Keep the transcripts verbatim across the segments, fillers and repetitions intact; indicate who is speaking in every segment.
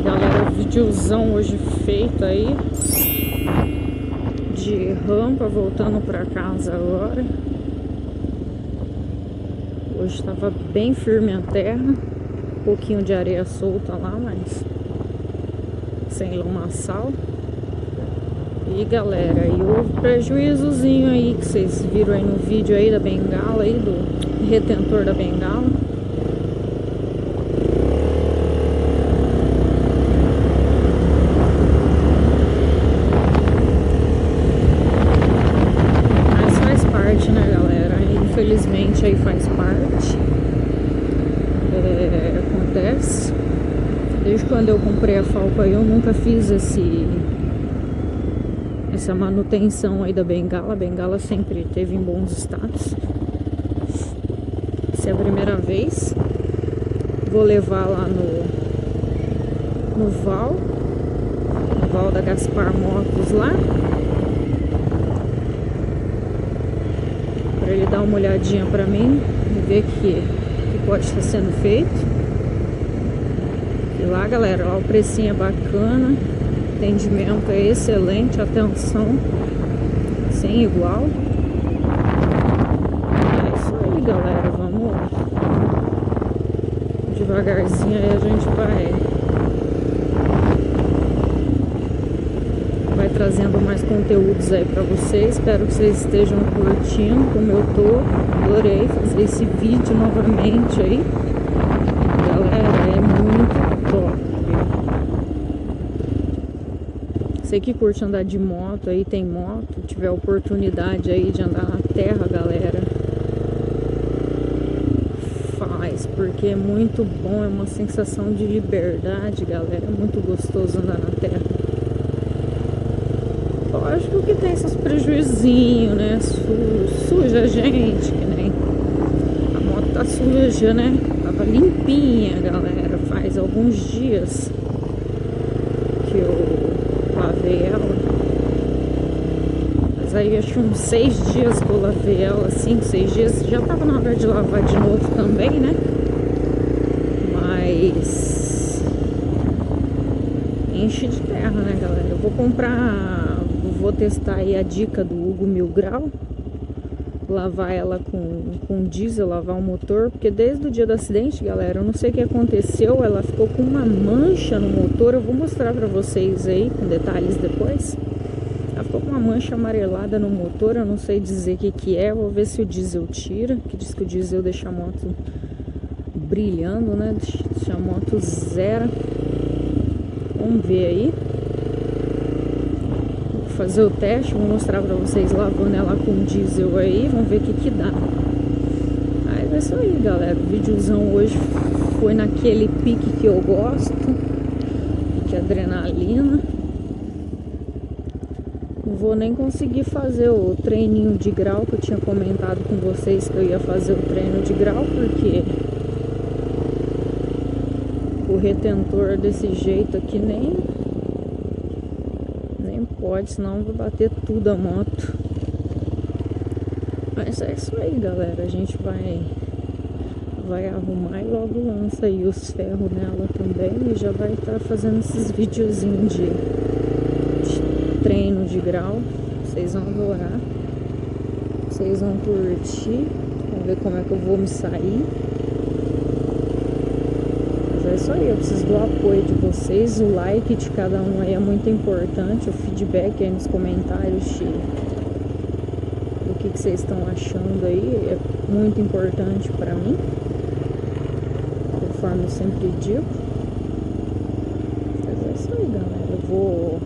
Speaker 1: Galera, videozão hoje feito aí de rampa, voltando pra casa agora. Hoje tava bem firme a terra, um pouquinho de areia solta lá, mas sem lamaçal. E galera, e o prejuízozinho aí que vocês viram aí no vídeo aí da bengala aí, do retentor da bengala. Né, galera? Infelizmente aí faz parte. É, acontece. Desde quando eu comprei a Falco aí, eu nunca fiz esse essa manutenção aí da bengala. A bengala sempre teve em bons status. Essa é a primeira vez. Vou levar lá no no Val, no Val da Gaspar Motos lá, para ele dar uma olhadinha para mim e ver que, que pode estar sendo feito. E lá, galera, ó, o precinho é bacana, atendimento é excelente, atenção sem igual. É isso aí, galera, vamos devagarzinho aí, a gente vai vai trazendo mais conteúdos aí pra vocês. Espero que vocês estejam curtindo como eu tô. Adorei fazer esse vídeo novamente aí. Galera, é muito top. Você que curte andar de moto aí, tem moto, tiver oportunidade aí de andar na terra, galera, faz, porque é muito bom, é uma sensação de liberdade, galera. É muito gostoso andar na terra. Lógico que tem seus prejuizinhos, né? Su suja a gente, que nem a moto tá suja, né? Tava limpinha, galera. Faz alguns dias que eu lavei ela. Mas aí acho que uns seis dias que eu lavei ela, cinco, seis dias. Já tava na hora de lavar de novo também, né? Mas enche de terra, né, galera? Eu vou comprar. Vou testar aí a dica do Hugo Mil Grau, lavar ela com, com diesel, lavar o motor, porque desde o dia do acidente, galera, eu não sei o que aconteceu, ela ficou com uma mancha no motor. Eu vou mostrar pra vocês aí com detalhes depois. Ela ficou com uma mancha amarelada no motor, eu não sei dizer o que que é. Vou ver se o diesel tira, que diz que o diesel deixa a moto brilhando, né, deixa a moto zero. Vamos ver aí. Fazer o teste, vou mostrar pra vocês lavando ela com diesel aí, vamos ver o que que dá. Aí é isso aí, galera, o videozão hoje foi naquele pique que eu gosto, pique adrenalina. Não vou nem conseguir fazer o treininho de grau que eu tinha comentado com vocês que eu ia fazer o treino de grau, porque o retentor desse jeito aqui nem pode, senão vai bater tudo a moto. Mas é isso aí, galera. A gente vai vai arrumar e logo lança aí os ferros nela também. E já vai estar tá fazendo esses videozinhos de, de treino de grau. Vocês vão adorar. Vocês vão curtir. Vamos ver como é que eu vou me sair. É isso aí, eu preciso do apoio de vocês, o like de cada um aí é muito importante, o feedback aí nos comentários de, do que, que vocês estão achando aí é muito importante pra mim, conforme eu sempre digo. Mas é isso aí, galera, eu vou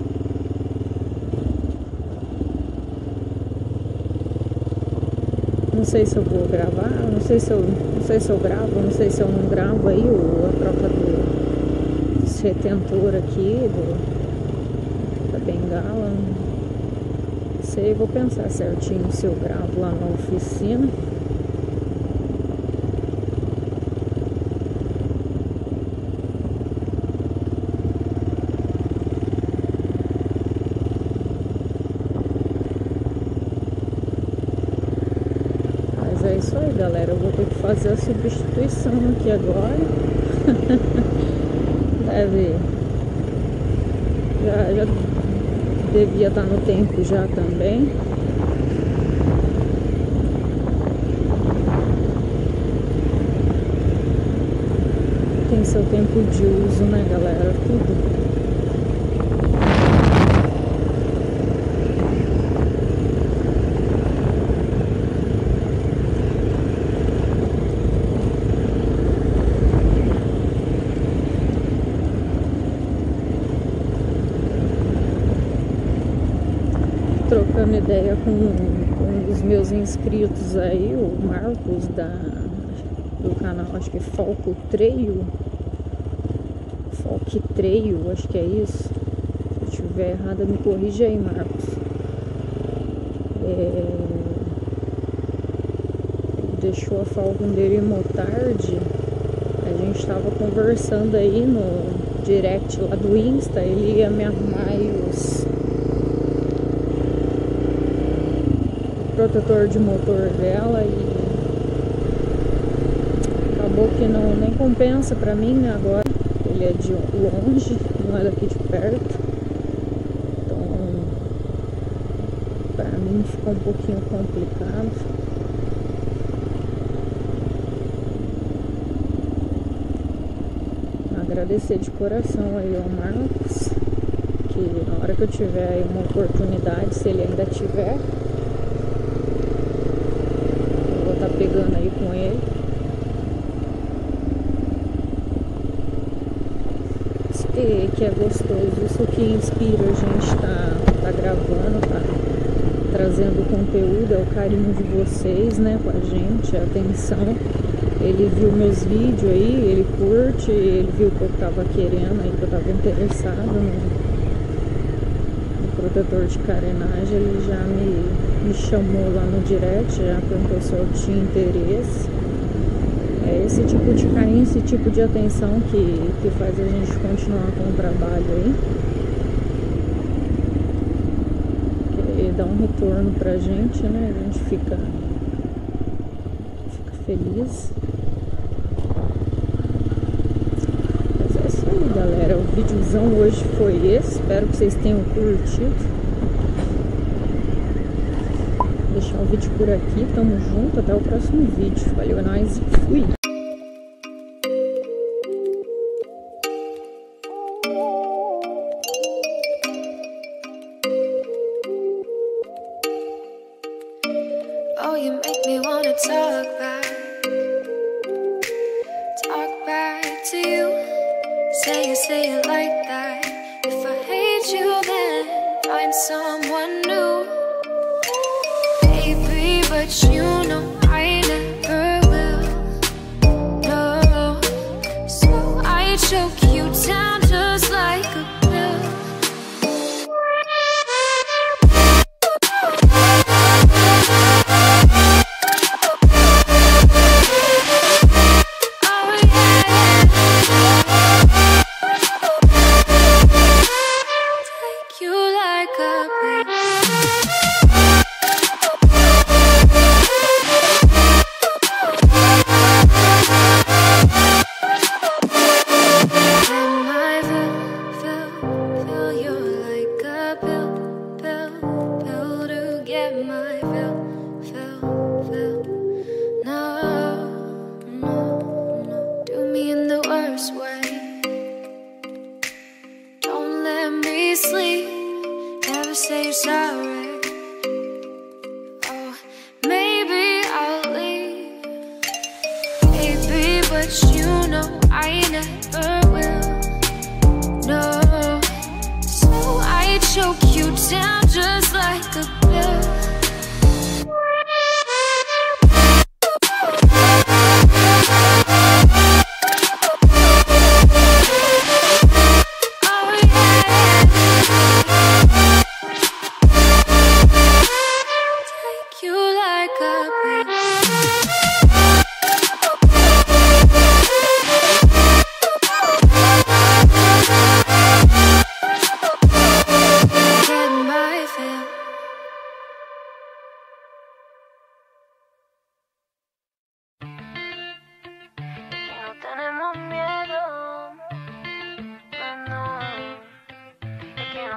Speaker 1: não sei se eu vou gravar, não sei se eu, não sei se eu gravo, não sei se eu não gravo aí o, a troca do, desse retentor aqui, do, da bengala. Não sei, vou pensar certinho se eu gravo lá na oficina. É isso aí, galera. Eu vou ter que fazer a substituição aqui agora. Deve já, já devia estar no tempo já também. Tem seu tempo de uso, né, galera? Tudo. Trocando ideia com um dos meus inscritos aí, o Marcos da, do canal, acho que é Foco Trail, Foque Trail, acho que é isso. Se eu estiver errada, me corrija aí, Marcos. É, deixou a Falcon dele tarde. A gente estava conversando aí no direct lá do Insta. Ele ia me arrumar aí os protetor de motor dela e acabou que não nem compensa pra mim, né, agora. Ele é de longe, não é daqui de perto, então pra mim ficou um pouquinho complicado. Agradecer de coração aí ao Marcos, que na hora que eu tiver aí uma oportunidade, se ele ainda tiver, tá pegando aí com ele. Isso que, que é gostoso, isso que inspira a gente tá, tá gravando, tá trazendo conteúdo, é o carinho de vocês, né, com a gente, a atenção. Ele viu meus vídeos aí, ele curte, ele viu que eu tava querendo aí, que eu tava interessado no, no protetor de carenagem, ele já me me chamou lá no direct, já perguntou se eu tinha interesse. É esse tipo de carinho, esse tipo de atenção que, que faz a gente continuar com o trabalho aí, que dá um retorno pra gente, né? A gente fica, fica feliz. Mas é isso aí, galera, o videozão hoje foi esse, espero que vocês tenham curtido. Deixar o vídeo por aqui, tamo junto, até o próximo vídeo. Valeu, é nóis e fui!
Speaker 2: Oh, you make me wanna talk back, talk back to you. Say you say it like that. If I hate you, then find someone new. Baby, but you know I never will. No, so I choke you down just like a pill. Sleep, never say you're sorry. Oh, maybe I'll leave, baby, but you know I never will. No, so I choke you down just like a pill. Oh yeah.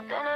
Speaker 2: something